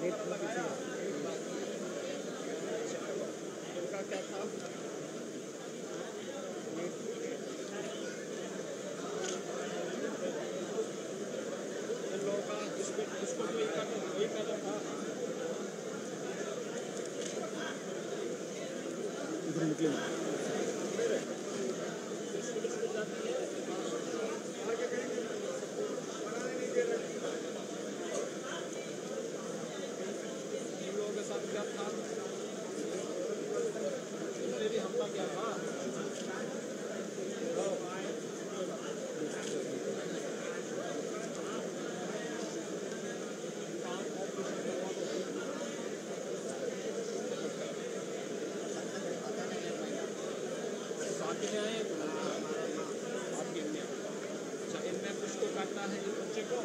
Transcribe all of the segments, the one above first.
इनका क्या था? इन लोगों का इसको वही कलर था। इधर निकले क्या था? भी हमला क्या था? अच्छा, इनमें कुछ को काटना है इस बच्चे को।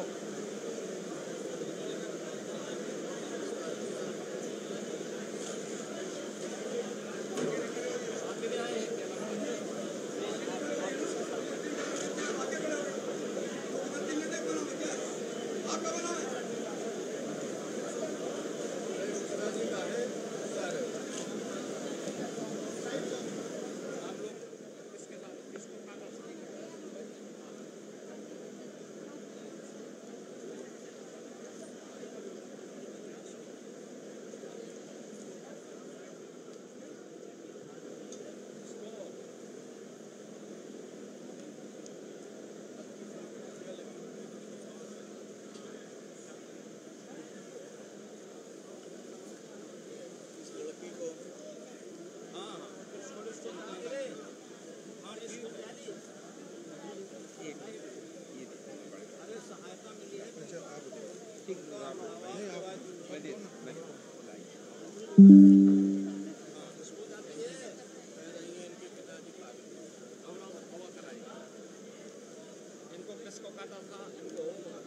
इनको किसको काटा था? इनको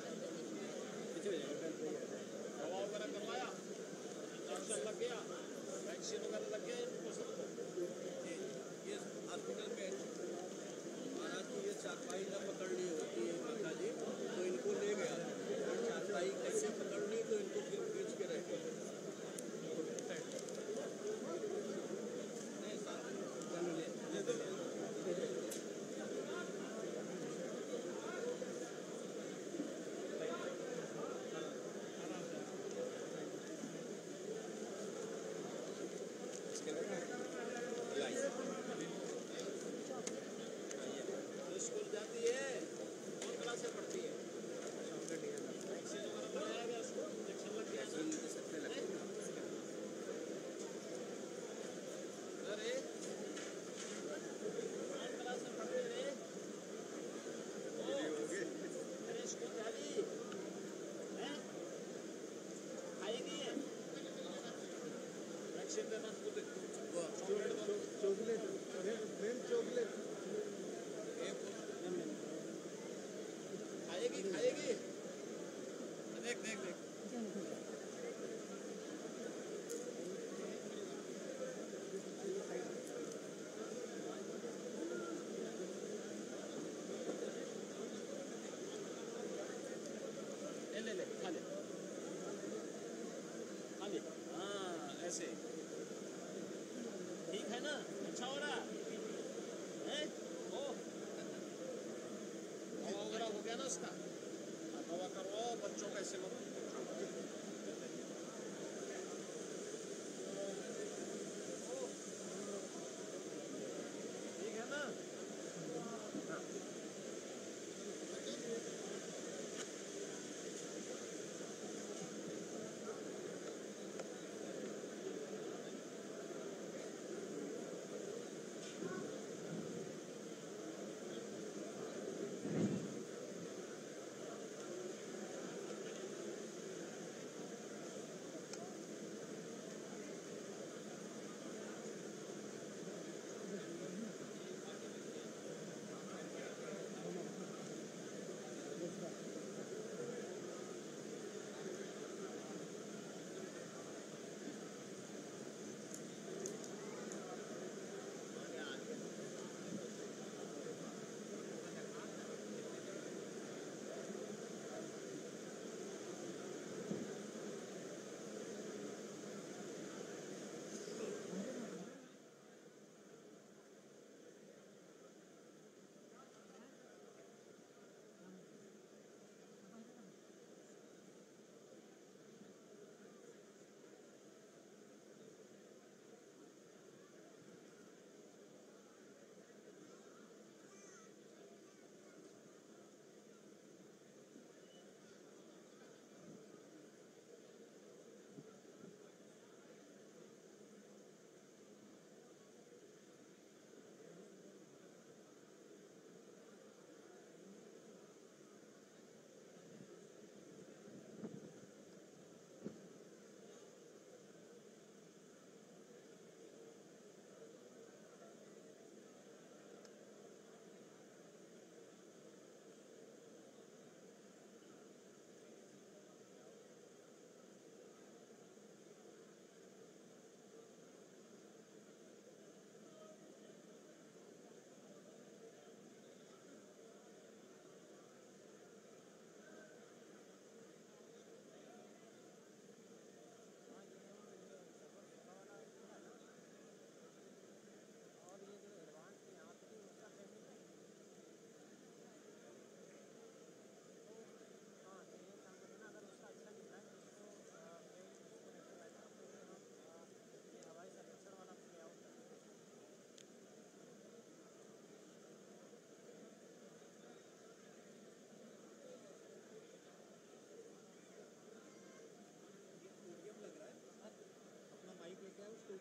दवा वगैरह करवाया, इंजेक्शन लग गया, वैक्सीन वगैरह लग गया इनको सबको। ये हॉस्पिटल में महाराज की ये चारपाई न पकड़ ली होती है माता जी, तो इनको ले गया। चारपाई कैसे पकड़ ली तो इनको फिर खींच के रख गया। स्कूल जाती है, कौन क्लास से पढ़ती है? वैक्सीन वगैरह लगाया गया उसको, इंजेक्शन लग गया। अरे कौन क्लास से पढ़ती है? अरे स्कूल जा रही है, खाएगी है वैक्सीन देना उसको। चॉकलेट खाएगी खाएगी। देख देख देख ले ले खा ले खा ले। हाँ ऐसे ठीक है ना? अच्छा हो रहा है? दवा वगैरह हो गया ना उसका? दवा करवाओ, बच्चों का ऐसे मत। ठीक है ना?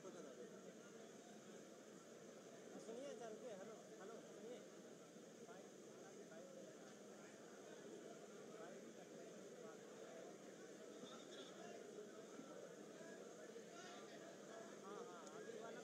सुनिए सर, हेलो हेलो सुनिए। हाँ हाँ, अभी वाला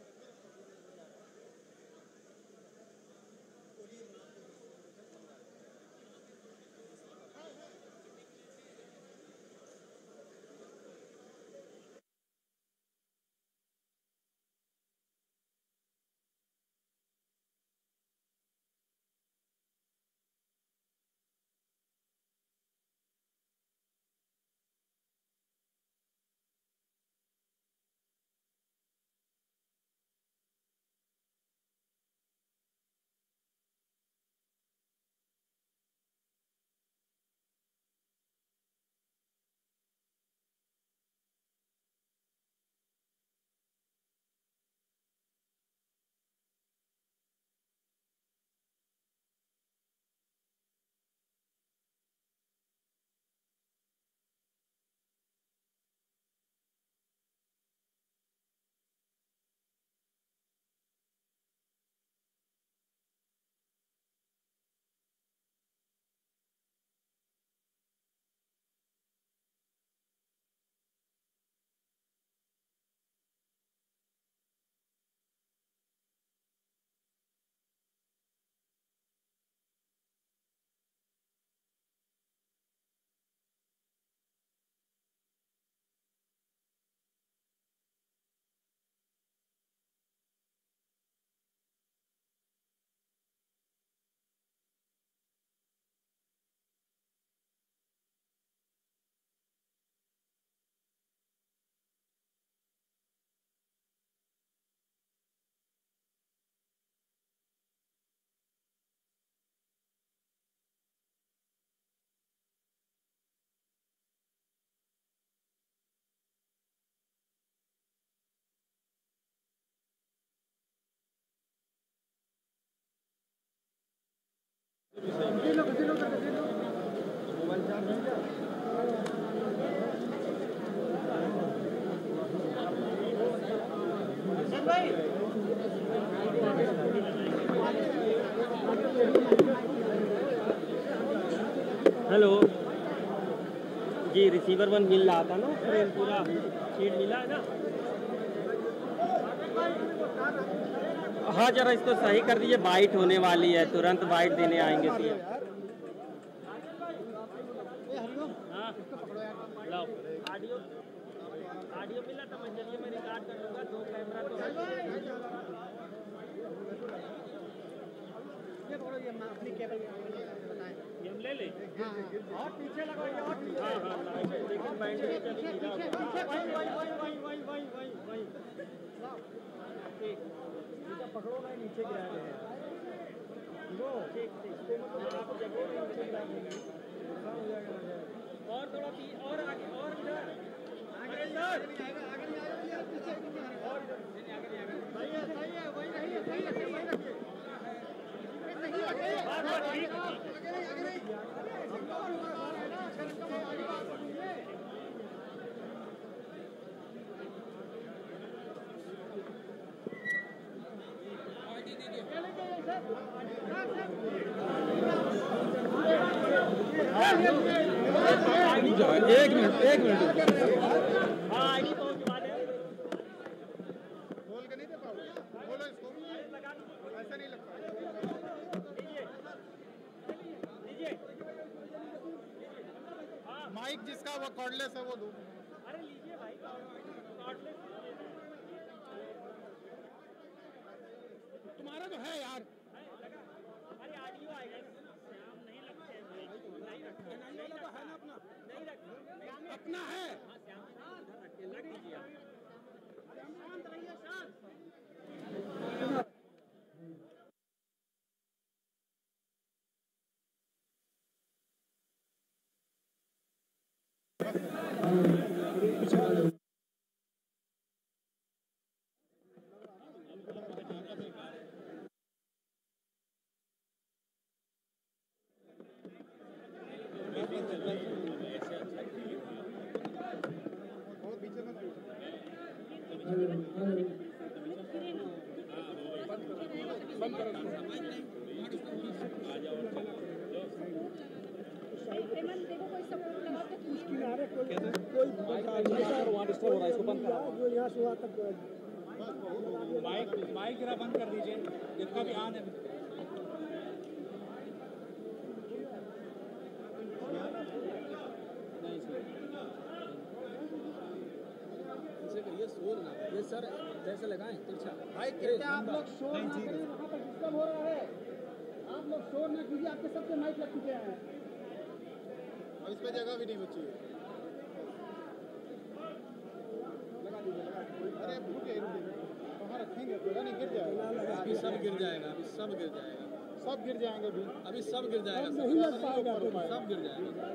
हेलो जी, रिसीवर वन मिल रहा था ना, फ्रेम पूरा शीट मिला है ना। हाँ जरा इसको सही कर दीजिए, बाइट होने वाली है, तुरंत बाइट देने आएंगे सीएम। हाँ लाओ, ऑडियो ऑडियो मिला था, मैं चलिए मैं रिकॉर्ड कर लूँगा, 2 कैमरा तो अपनी केबल ये हम ले ले। और पीछे लगाइए, और पीछे। हाँ हाँ लेकिन बैंड में चली गिरा पकड़ो ना, नीचे गिरा रहे हैं। और थोड़ा और आगे, और इधर आगे इधर सही है, वही रहिए, सही है, वही रखिए। एक मिनट हाँ आईडी पहुंचवा दे। बोल के नहीं दे पाओगे, बोलो इसको, ऐसा नहीं लगता। माइक जिसका वो कॉर्डलेस है वो दो। अरे लीजिए भाई कॉर्डलेस, तुम्हारा तो है यार। अरे ऑडियो आएगा, श्याम नहीं लगते हैं, नहीं रखते, नहीं रखता है ना, अपना नहीं रखते, अपना है। हाँ श्याम लग दीजिए आप। शांत रहिए, शांत। माइक जरा बंद कर दीजिए, जितना भी आन है। ये सर जैसे लगाएं तिरछा। भाई कितने आप लोग शोर ना करें, वहाँ पर डिस्टर्ब हो रहा है। आप लोग शोर ना कीजिए, आपके सबके माइक लग चुके हैं। इस पे जगह भी नहीं बची है। लगा दीजिए, लगा दीजिए। अरे रुके वहाँ रखेंगे, पता नहीं गिर जाएगा। अभी सब गिर जाएगा, अभी सब गिर जाएगा, सब गिर जाएंगे अभी। अभी सब गिर जाएगा, नहीं लग पाएगा, सब गिर जाएगा।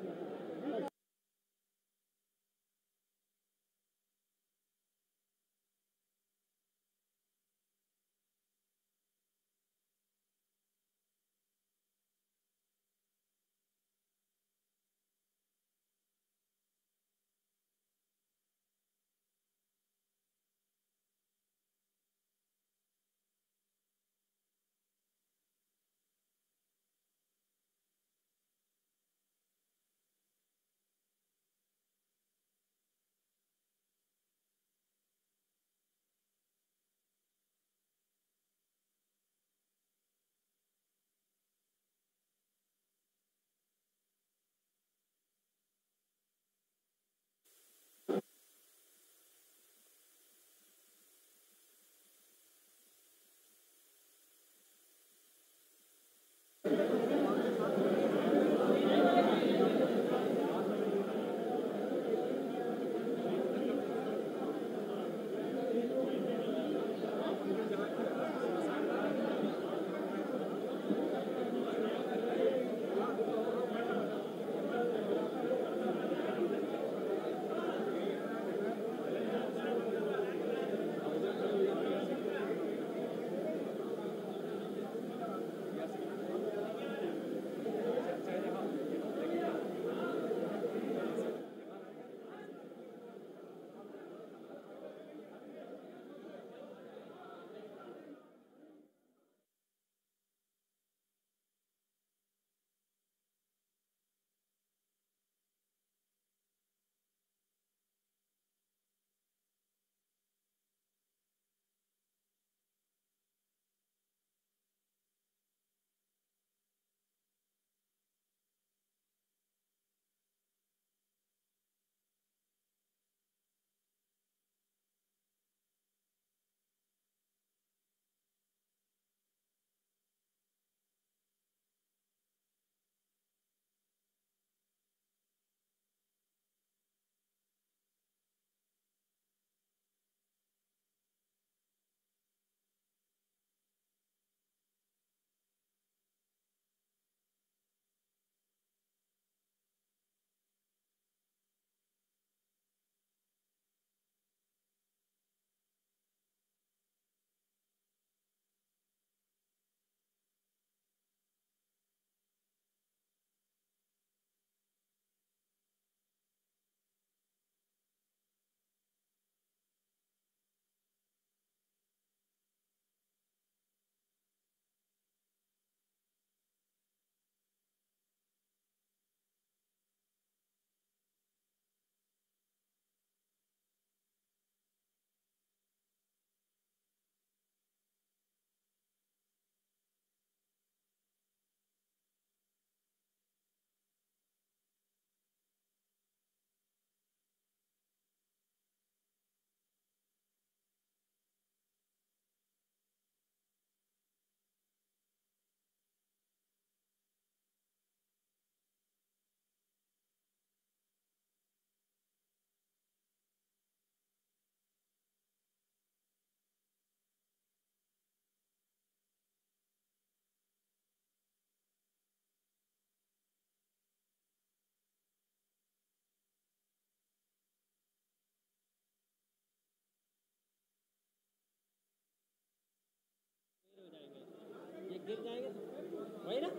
गिर जाएंगे वही ना।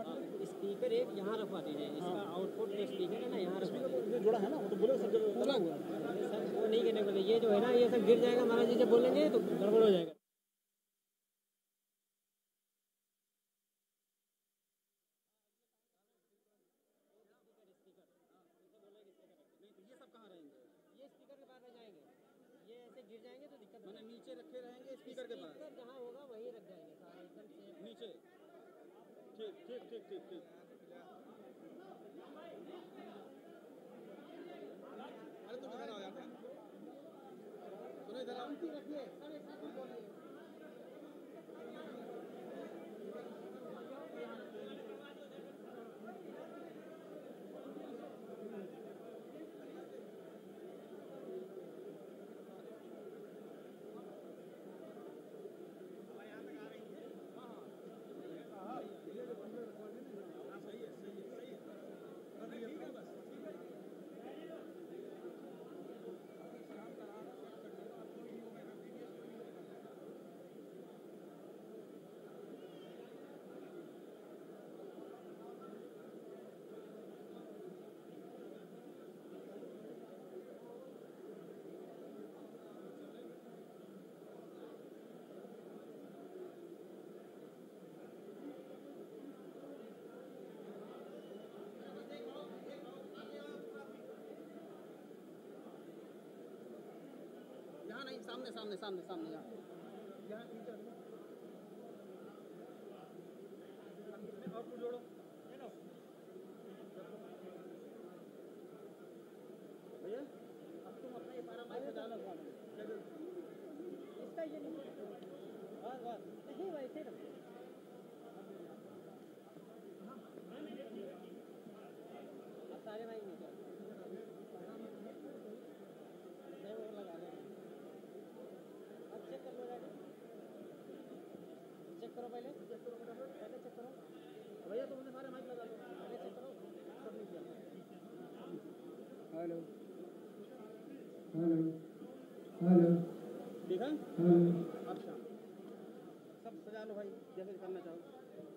स्पीकर एक यहाँ रखवा दीजिए, इसका आउटपुट जो स्पीकर है ना यहाँ रखवा दीजिए। जोड़ा है ना, वो तो बोले सब जगह लगा हुआ है। सर वो नहीं करने बोले, ये जो है ना ये तक गिर जाएगा महाराज जी जब बोलेंगे तो गड़बड़ हो जाएगा। ये सब कहाँ रहेंगे? ये स्पीकर के पास रह जाएंगे, ये ऐसे गिर जाएंगे तो दिक्कत मैंने नीचे रखे रहेंगे स्पीकर के पास। स्पीकर जहाँ होगा वहीं रख जाएंगे सारा एकदम से नीचे। ठीक ठीक ठीक ठीक ठीक। अरे तुम इधर आओ यार, सुनो इधर आओ। रखिए सब एक साथ बोलिए। यहाँ नहीं, सामने सामने सामने सामने यहाँ। यहाँ नीचे और कुछ जोड़ो। भैया अब तुम अपना ये सारा माइक बजा लो। इसका ये नहीं बस नहीं वैसे रखो। अब सारे माइक नीचे नहीं वो लगा ले। अब चेक कर लो गाड़ी, चेक करो पहले चेक करो भैया तुमने सारे माइक लगा लो। पहले चेक करो सब नीचे। हेलो हेलो हेलो ठीक है। हेलो। अच्छा सब सजा लो भाई, जैसे करना चाहो।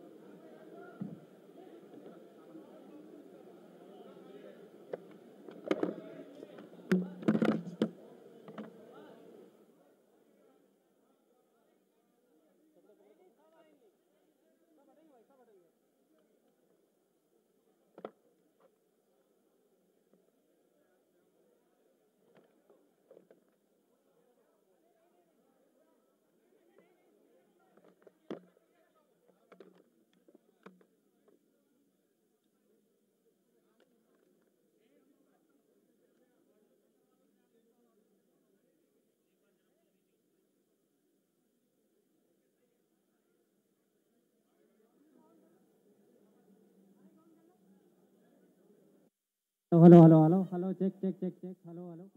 Hello hello hello hello check check check check hello hello.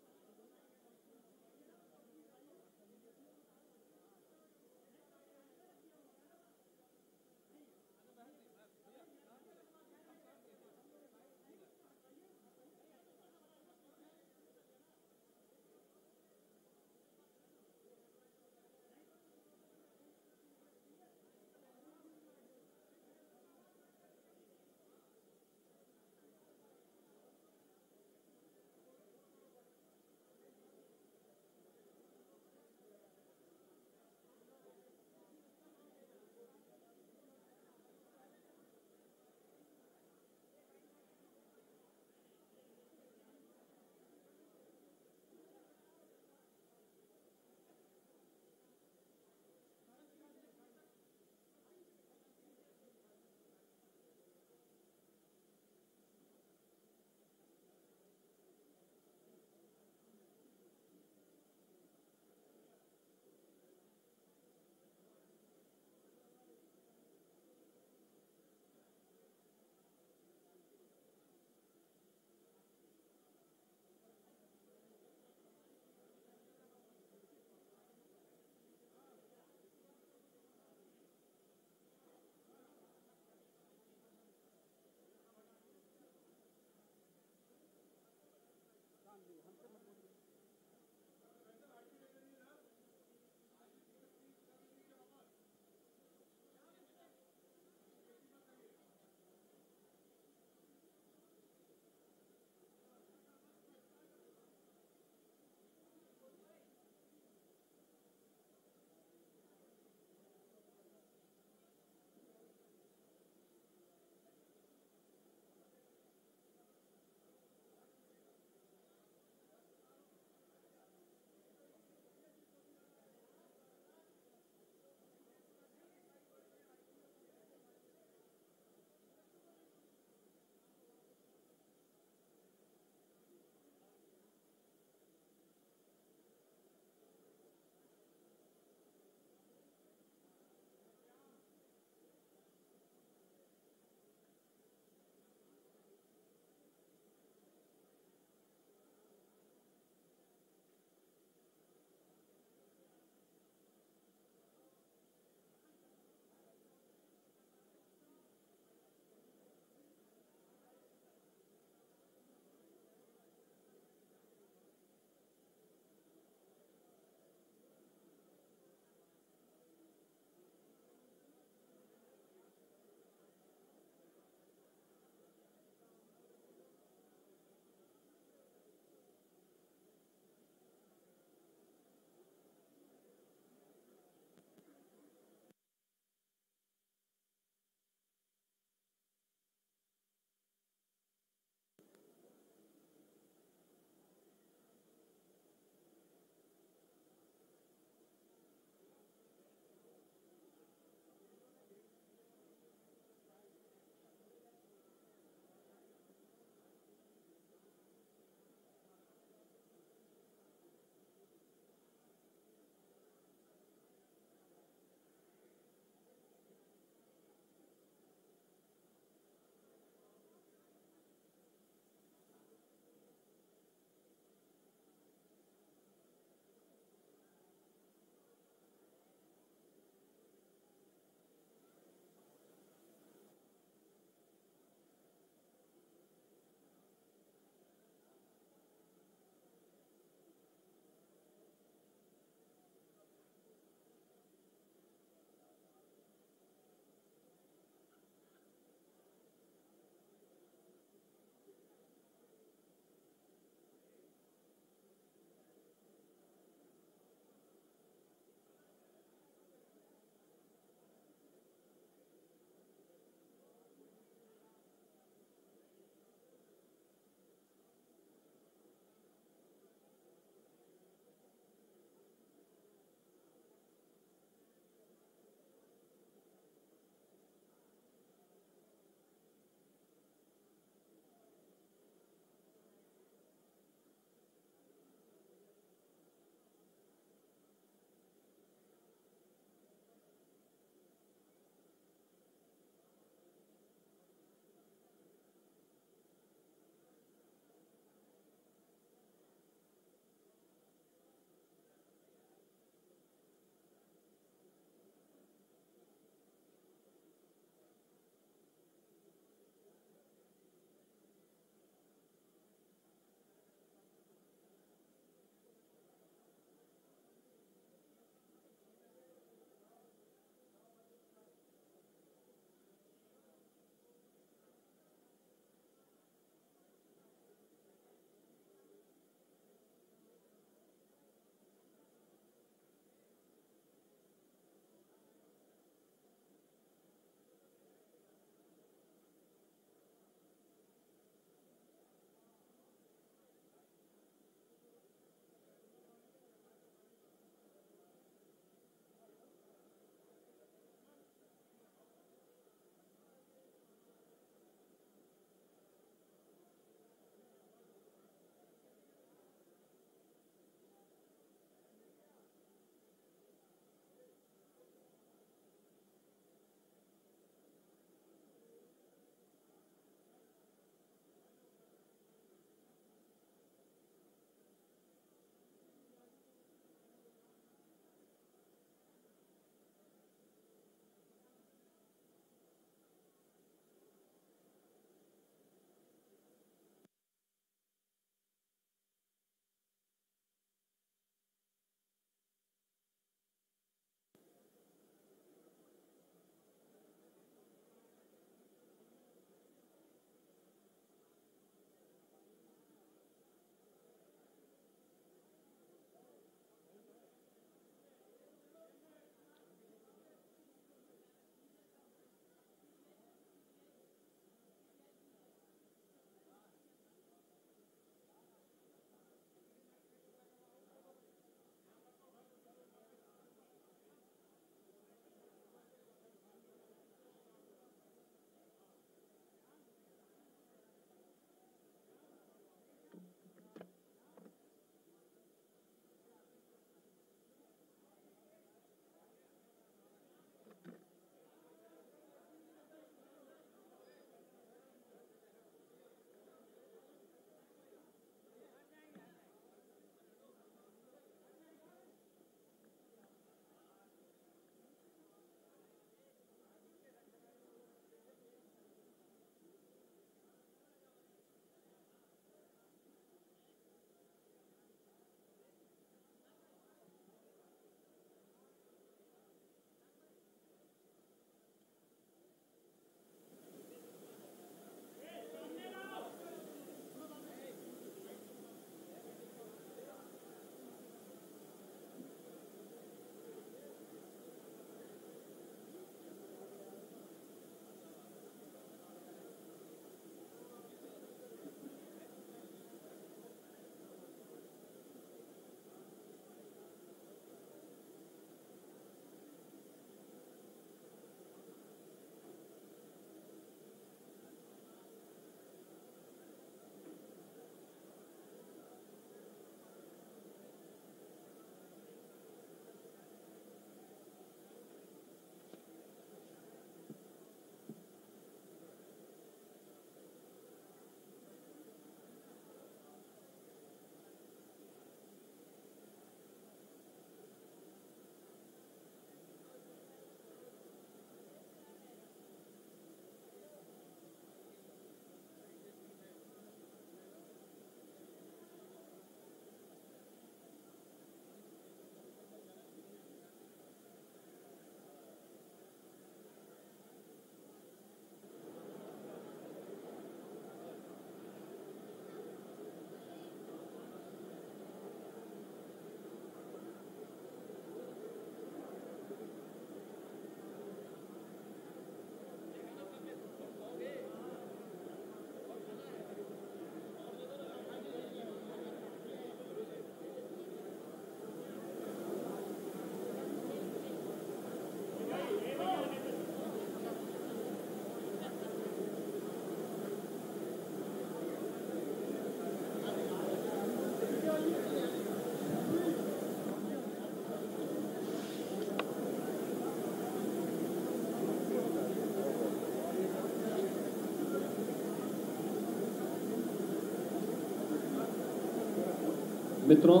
मित्रों,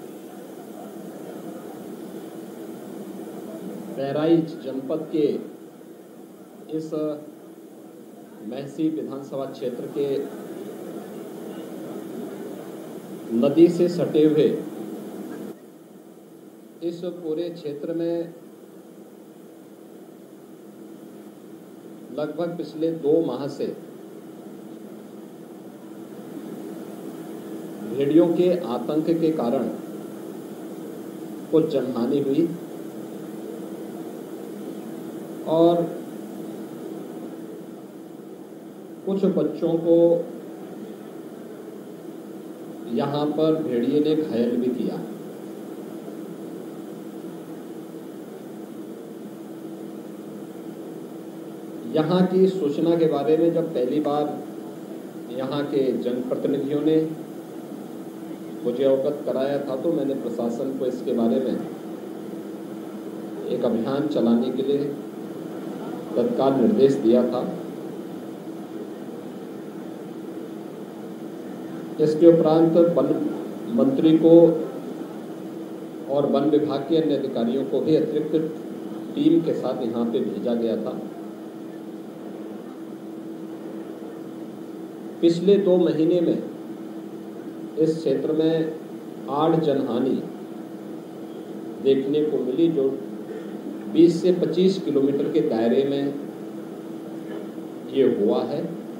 बहराइच जनपद के इस महसी विधानसभा क्षेत्र के नदी से सटे हुए इस पूरे क्षेत्र में लगभग पिछले 2 माह से भेड़ियों के आतंक के कारण कुछ जनहानि हुई और कुछ बच्चों को यहाँ पर भेड़िए ने घायल भी किया। यहाँ की सूचना के बारे में जब पहली बार यहाँ के जनप्रतिनिधियों ने मुझे अवगत कराया था तो मैंने प्रशासन को इसके बारे में एक अभियान चलाने के लिए तत्काल निर्देश दिया था। इसके उपरांत वन मंत्री को और वन विभाग के अन्य अधिकारियों को भी अतिरिक्त टीम के साथ यहाँ पे भेजा गया था। पिछले 2 महीने में इस क्षेत्र में 8 जनहानि देखने को मिली, जो 20 से 25 किलोमीटर के दायरे में ये हुआ है।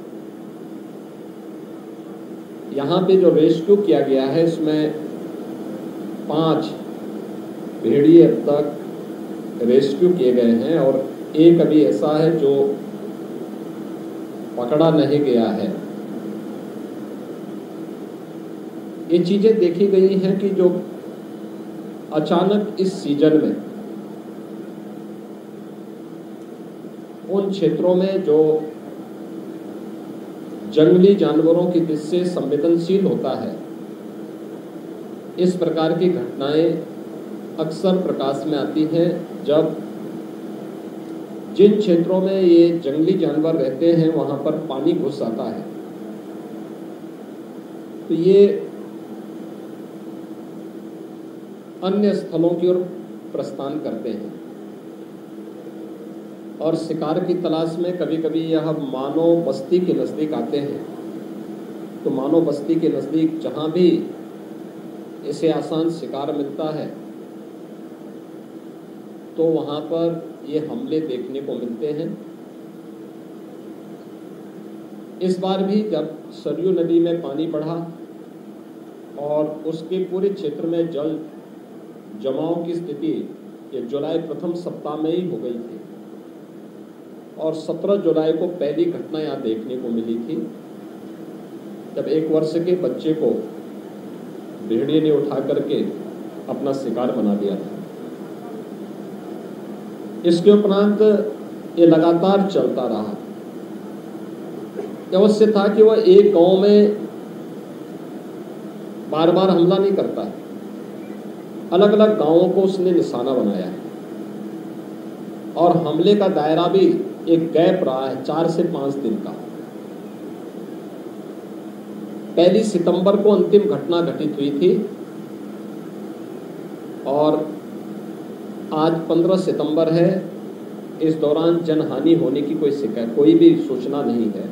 यहाँ पे जो रेस्क्यू किया गया है इसमें 5 भेड़िए अब तक रेस्क्यू किए गए हैं और एक अभी ऐसा है जो पकड़ा नहीं गया है। ये चीजें देखी गई हैं कि जो अचानक इस सीजन में उन क्षेत्रों में जो जंगली जानवरों की दृष्टि से संवेदनशील होता है, इस प्रकार की घटनाएं अक्सर प्रकाश में आती हैं जब जिन क्षेत्रों में ये जंगली जानवर रहते हैं वहां पर पानी घुस आता है। तो ये अन्य स्थलों की ओर प्रस्थान करते हैं और शिकार की तलाश में कभी कभी यह मानव बस्ती के नज़दीक आते हैं। तो मानव बस्ती के नज़दीक जहाँ भी इसे आसान शिकार मिलता है तो वहाँ पर ये हमले देखने को मिलते हैं। इस बार भी जब सरयू नदी में पानी बढ़ा और उसके पूरे क्षेत्र में जल जमाव की स्थिति ये जुलाई प्रथम सप्ताह में ही हो गई थी और 17 जुलाई को पहली घटना यहाँ देखने को मिली थी जब 1 वर्ष के बच्चे को भेड़िए ने उठा करके अपना शिकार बना लिया था। इसके उपरांत ये लगातार चलता रहा। अवश्य था कि वह एक गांव में बार बार हमला नहीं करता है, अलग अलग गांवों को उसने निशाना बनाया है और हमले का दायरा भी एक गैप रहा है 4 से 5 दिन का। 1 सितंबर को अंतिम घटना घटित हुई थी और आज 15 सितंबर है। इस दौरान जनहानि होने की कोई भी सूचना नहीं है।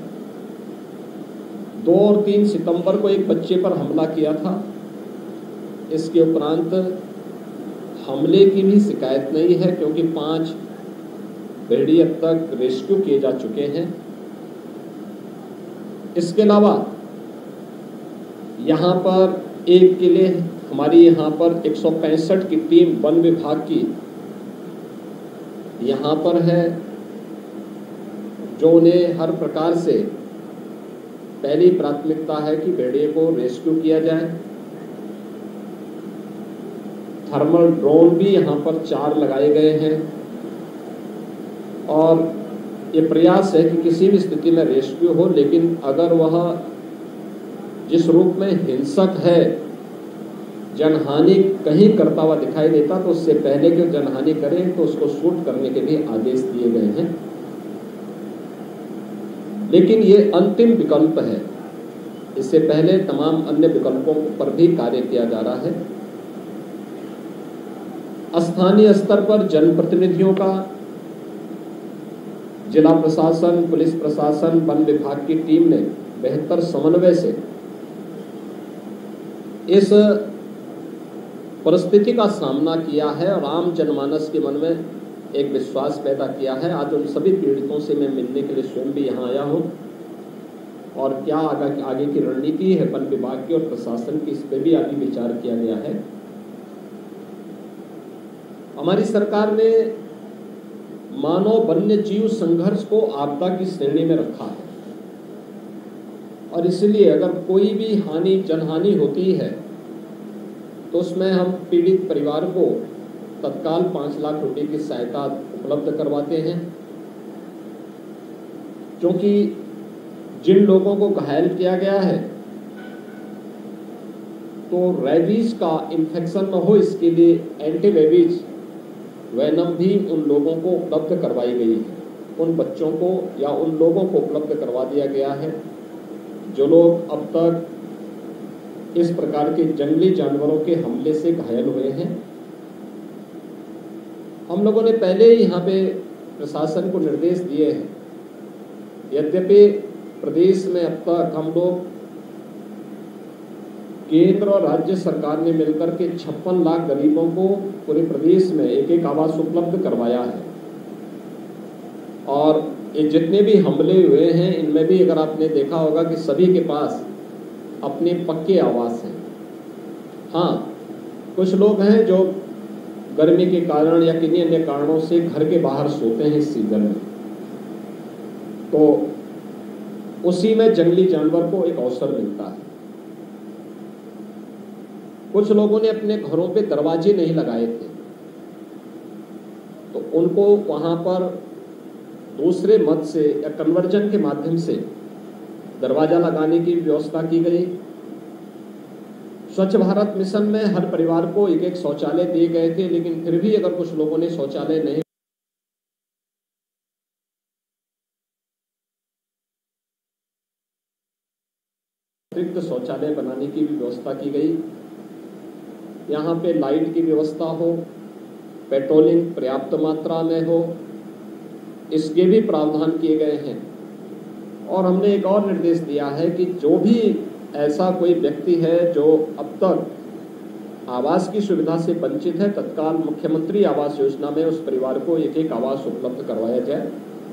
2 और 3 सितंबर को एक बच्चे पर हमला किया था। इसके उपरांत हमले की भी शिकायत नहीं है क्योंकि 5 भेड़िए अब तक रेस्क्यू किए जा चुके हैं। इसके अलावा यहाँ पर एक के लिए हमारी यहाँ पर 165 की टीम वन विभाग की यहाँ पर है, जो उन्हें हर प्रकार से पहली प्राथमिकता है कि भेड़िए को रेस्क्यू किया जाए। थर्मल ड्रोन भी यहाँ पर 4 लगाए गए हैं और ये प्रयास है कि किसी भी स्थिति में रेस्क्यू हो, लेकिन अगर वह जिस रूप में हिंसक है, जनहानि कहीं करता हुआ दिखाई देता तो उससे पहले कि जनहानि करें तो उसको शूट करने के भी आदेश दिए गए हैं। लेकिन ये अंतिम विकल्प है इससे पहले तमाम अन्य विकल्पों पर भी कार्य किया जा रहा है। स्थानीय स्तर पर जनप्रतिनिधियों का, जिला प्रशासन, पुलिस प्रशासन, वन विभाग की टीम ने बेहतर समन्वय से इस परिस्थिति का सामना किया है और आम जनमानस के मन में एक विश्वास पैदा किया है। आज उन सभी पीड़ितों से मैं मिलने के लिए स्वयं भी यहाँ आया हूँ और क्या आगे की रणनीति है वन विभाग की और प्रशासन की, इस पर भी आगे विचार किया गया है। हमारी सरकार ने मानव वन्य जीव संघर्ष को आपदा की श्रेणी में रखा है और इसलिए अगर कोई भी जनहानि होती है तो उसमें हम पीड़ित परिवार को तत्काल 5 लाख रुपए की सहायता उपलब्ध करवाते हैं, क्योंकि जिन लोगों को घायल किया गया है तो रेबीज का इन्फेक्शन न हो, इसके लिए एंटी रेबीज वैनम भी उन लोगों को उपलब्ध करवाई गई है। उन बच्चों को या उन लोगों को उपलब्ध करवा दिया गया है जो लोग अब तक इस प्रकार के जंगली जानवरों के हमले से घायल हुए हैं। हम लोगों ने पहले ही यहाँ पे प्रशासन को निर्देश दिए हैं। यद्यपि प्रदेश में अब तक हम लोग केंद्र और राज्य सरकार ने मिलकर के 56 लाख गरीबों को पूरे प्रदेश में एक आवास उपलब्ध करवाया है और ये जितने भी हमले हुए हैं इनमें भी अगर आपने देखा होगा कि सभी के पास अपने पक्के आवास हैं। हाँ, कुछ लोग हैं जो गर्मी के कारण या किन्हीं अन्य कारणों से घर के बाहर सोते हैं इस सीजन में, तो उसी में जंगली जानवर को एक अवसर मिलता है। कुछ लोगों ने अपने घरों पे दरवाजे नहीं लगाए थे तो उनको वहां पर दूसरे मत से या कन्वर्जन के माध्यम से दरवाजा लगाने की व्यवस्था की गई। स्वच्छ भारत मिशन में हर परिवार को एक शौचालय दिए गए थे, लेकिन फिर भी अगर कुछ लोगों ने शौचालय नहीं अतिरिक्त शौचालय बनाने की भी व्यवस्था की गई। यहाँ पे लाइट की व्यवस्था हो, पेट्रोलिंग पर्याप्त मात्रा में हो, इसके भी प्रावधान किए गए हैं। और हमने एक और निर्देश दिया है कि जो भी ऐसा कोई व्यक्ति है जो अब तक आवास की सुविधा से वंचित है, तत्काल मुख्यमंत्री आवास योजना में उस परिवार को एक आवास उपलब्ध करवाया जाए।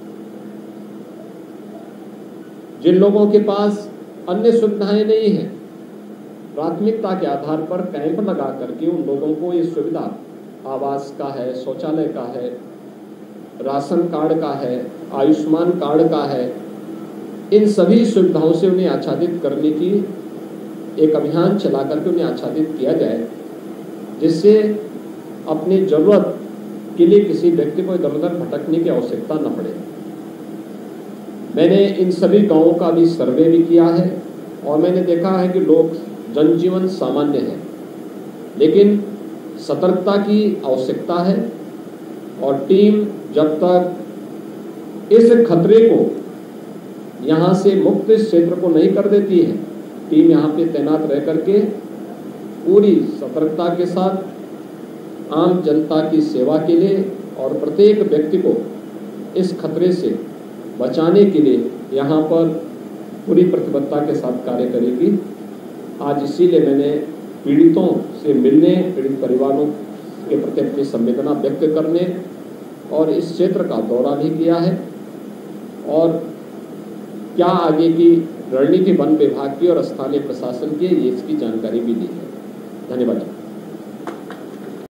जिन लोगों के पास अन्य सुविधाएं नहीं हैं, प्राथमिकता के आधार पर कैंप लगा करके उन लोगों को ये सुविधा आवास का है, शौचालय का है, राशन कार्ड का है, आयुष्मान कार्ड का है, इन सभी सुविधाओं से उन्हें आच्छादित करने की एक अभियान चला करके उन्हें आच्छादित किया जाए, जिससे अपनी जरूरत के लिए किसी व्यक्ति को इधर उधर भटकने की आवश्यकता न पड़े। मैंने इन सभी गांवों का भी सर्वे भी किया है और मैंने देखा है कि लोग जनजीवन सामान्य है, लेकिन सतर्कता की आवश्यकता है और टीम जब तक इस खतरे को यहाँ से मुक्त क्षेत्र को नहीं कर देती है, टीम यहाँ पे तैनात रह करके पूरी सतर्कता के साथ आम जनता की सेवा के लिए और प्रत्येक व्यक्ति को इस खतरे से बचाने के लिए यहाँ पर पूरी प्रतिबद्धता के साथ कार्य करेगी। आज इसीलिए मैंने पीड़ितों से मिलने, पीड़ित परिवारों के प्रति अपनी संवेदना व्यक्त करने और इस क्षेत्र का दौरा भी किया है और क्या आगे की रणनीति वन विभाग की और स्थानीय प्रशासन की है, ये इसकी जानकारी भी दी है। धन्यवाद।